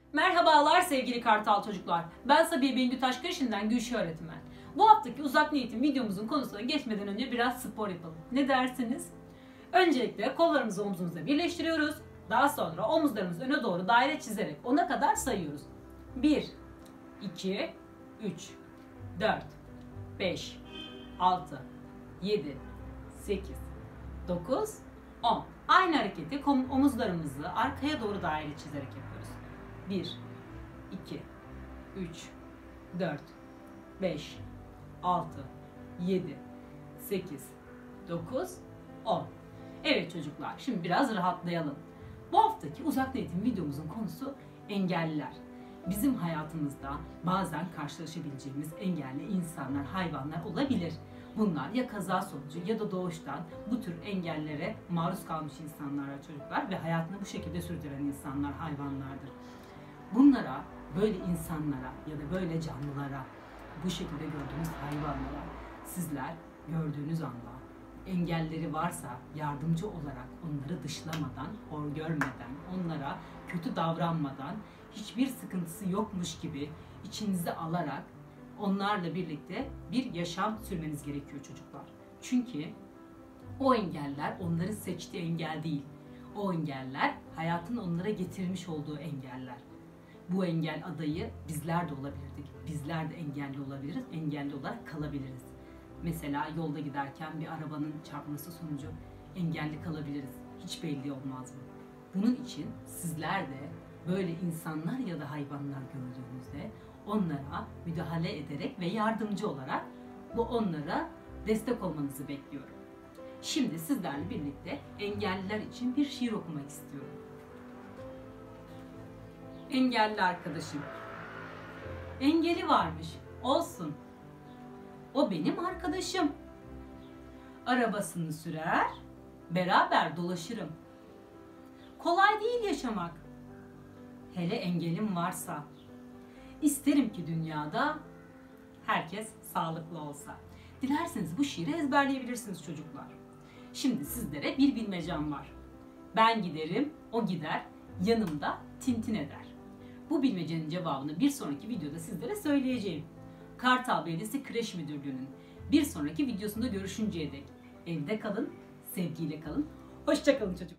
Merhabalar sevgili Kartal çocuklar. Ben Sabiha Bengü Taşkırışı'ndan Gülşah öğretmen. Bu haftaki uzaktan eğitim videomuzun konusuna geçmeden önce biraz spor yapalım. Ne dersiniz? Öncelikle kollarımızı omzumuza birleştiriyoruz. Daha sonra omuzlarımızı öne doğru daire çizerek 10'a kadar sayıyoruz. 1, 2, 3, 4, 5, 6, 7, 8, 9, 10. Aynı hareketi omuzlarımızı arkaya doğru daire çizerek yapıyoruz. 1, 2, 3, 4, 5, 6, 7, 8, 9, 10. Evet çocuklar, şimdi biraz rahatlayalım. Bu haftaki uzaktan eğitim videomuzun konusu engelliler. Bizim hayatımızda bazen karşılaşabileceğimiz engelli insanlar, hayvanlar olabilir. Bunlar ya kaza sonucu ya da doğuştan bu tür engellere maruz kalmış insanlar çocuklar ve hayatını bu şekilde sürdüren insanlar, hayvanlardır. Bunlara, böyle insanlara ya da böyle canlılara, bu şekilde gördüğünüz hayvanlara sizler gördüğünüz anda engelleri varsa yardımcı olarak onları dışlamadan, hor görmeden, onlara kötü davranmadan, hiçbir sıkıntısı yokmuş gibi içinize alarak onlarla birlikte bir yaşam sürmeniz gerekiyor çocuklar. Çünkü o engeller onların seçtiği engel değil. O engeller hayatın onlara getirmiş olduğu engeller. Bu engel adayı bizler de olabilirdik. Bizler de engelli olabiliriz, engelli olarak kalabiliriz. Mesela yolda giderken bir arabanın çarpması sonucu engelli kalabiliriz. Hiç belli olmaz mı? Bunun için sizler de böyle insanlar ya da hayvanlar gördüğünüzde onlara müdahale ederek ve yardımcı olarak onlara destek olmanızı bekliyorum. Şimdi sizlerle birlikte engelliler için bir şiir okumak istiyorum. Engelli arkadaşım. Engeli varmış, olsun. O benim arkadaşım. Arabasını sürer, beraber dolaşırım. Kolay değil yaşamak. Hele engelim varsa. İsterim ki dünyada herkes sağlıklı olsa. Dilerseniz bu şiiri ezberleyebilirsiniz çocuklar. Şimdi sizlere bir bilmecem var. Ben giderim, o gider, yanımda tintin eder. Bu bilmecenin cevabını bir sonraki videoda sizlere söyleyeceğim. Kartal Belediyesi Kreş Müdürlüğü'nün bir sonraki videosunda görüşünceye dek evde kalın, sevgiyle kalın. Hoşça kalın çocuklar.